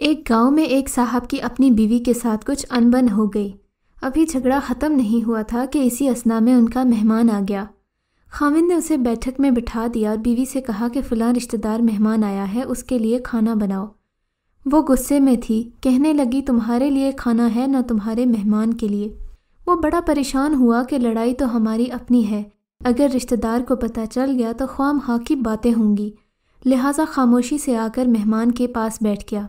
ایک گاؤں میں ایک صاحب کی اپنی بیوی کے ساتھ کچھ انبن ہو گئی۔ ابھی جھگڑا ختم نہیں ہوا تھا کہ اسی اثنا میں ان کا مہمان آ گیا۔ خاوند نے اسے بیٹھک میں بٹھا دیا اور بیوی سے کہا کہ فلاں رشتہ دار مہمان آیا ہے، اس کے لیے کھانا بناؤ۔ وہ غصے میں تھی، کہنے لگی تمہارے لیے کھانا ہے نہ تمہارے مہمان کے لیے۔ وہ بڑا پریشان ہوا کہ لڑائی تو ہماری اپنی ہے، اگر رشتہ دار کو پتہ چل گیا تو خواہ مخواہ کی باتیں ہوں گی، لہٰذا خاموشی سے آ کر مہمان کے پاس بیٹھ گیا۔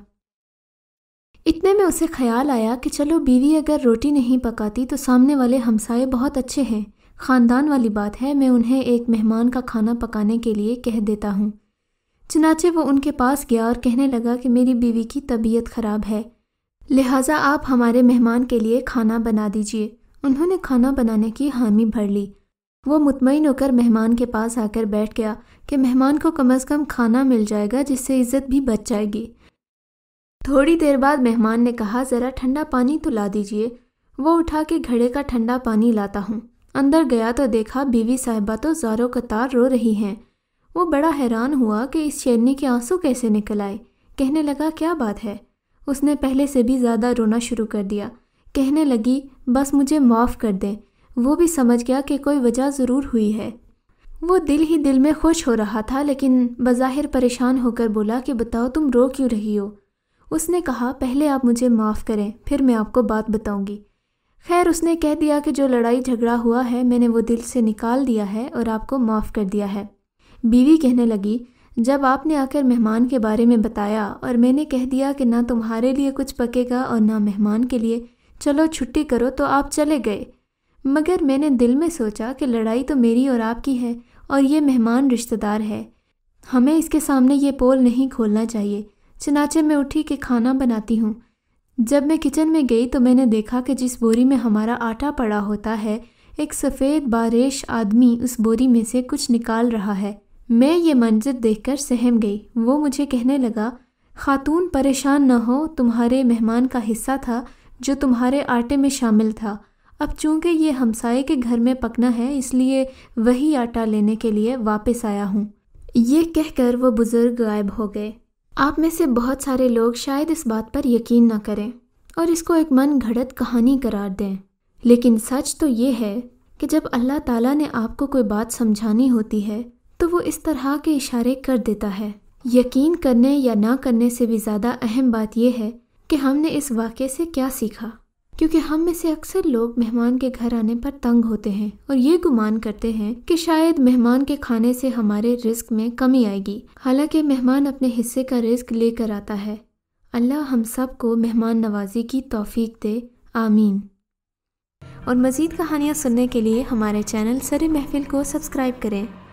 اتنے میں اسے خیال آیا کہ چلو بیوی اگر روٹی نہیں پکاتی تو سامنے والے ہمسائے بہت اچھے ہیں، خاندان والی بات ہے، میں انہیں ایک مہمان کا کھانا پکانے کے لیے کہہ دیتا ہوں۔ چنانچہ وہ ان کے پاس گیا اور کہنے لگا کہ میری بیوی کی طبیعت خراب ہے، لہٰذا آپ ہمارے مہمان کے لیے کھانا بنا دیجئے۔ انہوں نے کھانا بنانے کی حامی بھر لی۔ وہ مطمئن ہو کر مہمان کے پاس آ کر بیٹھ گیا کہ مہمان کو کم از کم کھانا مل جائے گا جس سے عزت بھی بچ جائے گی۔ تھوڑی دیر بعد مہمان نے کہا ذرا ٹھنڈا پانی تو لا دیجئے۔ وہ اٹھا کے گھڑے کا ٹھنڈا پانی لاتا ہوں۔ اندر گیا تو دیکھا بیوی صاحبہ تو زاروں قطار رو رہی ہیں۔ وہ بڑا حیران ہوا کہ اس شیرنی کے آنسو کیسے نکل آئے۔ کہنے لگا کیا بات ہے؟ اس نے پہلے سے بھی زیادہ رونا شروع کر دیا۔ کہنے لگی بس مجھے معاف کر دیں۔ وہ بھی سمجھ گیا کہ کوئی وجہ ضرور ہوئی ہے۔ وہ دل ہی دل میں خوش ہو رہا تھا لیکن بظاہر پریشان ہو کر بولا کہ بتاؤ تم رو کیوں رہی ہو؟ اس نے کہا پہلے آپ مجھے معاف کریں پھر میں آپ کو بات بتاؤں گی۔ خیر اس نے کہہ دیا کہ جو لڑائی جھگڑا ہوا ہے میں نے وہ دل سے نکال دیا ہے اور آپ کو معاف کر دیا ہے۔ بیوی کہنے لگی جب آپ نے آ کر مہمان کے بارے میں بتایا اور میں نے کہہ دیا کہ نہ تمہارے لیے کچھ پکے گا اور نہ مہمان کے لیے، چلو چھٹی کرو، تو آپ چلے گئے، مگر میں نے دل میں سوچا کہ لڑائی تو میری اور آپ کی ہے اور یہ مہمان رشتہ دار ہے، ہمیں اس کے سامنے یہ پول نہیں کھولنا چاہیے۔ چنانچہ میں اٹھی کہ کھانا بناتی ہوں۔ جب میں کچن میں گئی تو میں نے دیکھا کہ جس بوری میں ہمارا آٹا پڑا ہوتا ہے ایک سفید باریش آدمی اس بوری میں سے کچھ نکال رہا ہے۔ میں یہ منظر دیکھ کر سہم گئی۔ وہ مجھے کہنے لگا خاتون پریشان نہ ہو، تمہارے مہمان کا حصہ تھا جو تمہارے آٹے میں شامل تھا، اب چونکہ یہ ہمسائے کے گھر میں پکنا ہے اس لیے وہی آٹا لینے کے لیے واپس آیا ہوں۔ یہ کہہ کر وہ بزرگ غائب ہو گئے۔ آپ میں سے بہت سارے لوگ شاید اس بات پر یقین نہ کریں اور اس کو ایک من گھڑت کہانی قرار دیں، لیکن سچ تو یہ ہے کہ جب اللہ تعالیٰ نے آپ کو کوئی بات سمجھانی ہوتی ہے تو وہ اس طرح کے اشارے کر دیتا ہے۔ یقین کرنے یا نہ کرنے سے بھی زیادہ اہم بات یہ ہے کہ ہم نے اس واقعے سے کیا سیکھا، کیونکہ ہم میں سے اکثر لوگ مہمان کے گھر آنے پر تنگ ہوتے ہیں اور یہ گمان کرتے ہیں کہ شاید مہمان کے کھانے سے ہمارے رزق میں کمی آئے گی، حالانکہ مہمان اپنے حصے کا رزق لے کر آتا ہے۔ اللہ ہم سب کو مہمان نوازی کی توفیق دے، آمین۔ اور مزید کہانیاں سننے کے لیے ہمارے چینل سر محفل کو سبسکرائب کریں۔